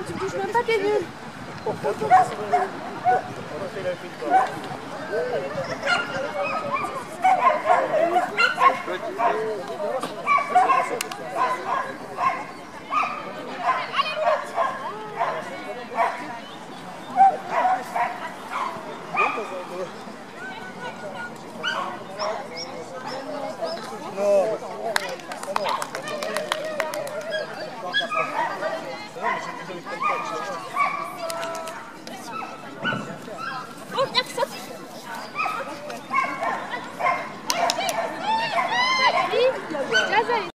tu touches même pas, t'es nul. On a fait la fille.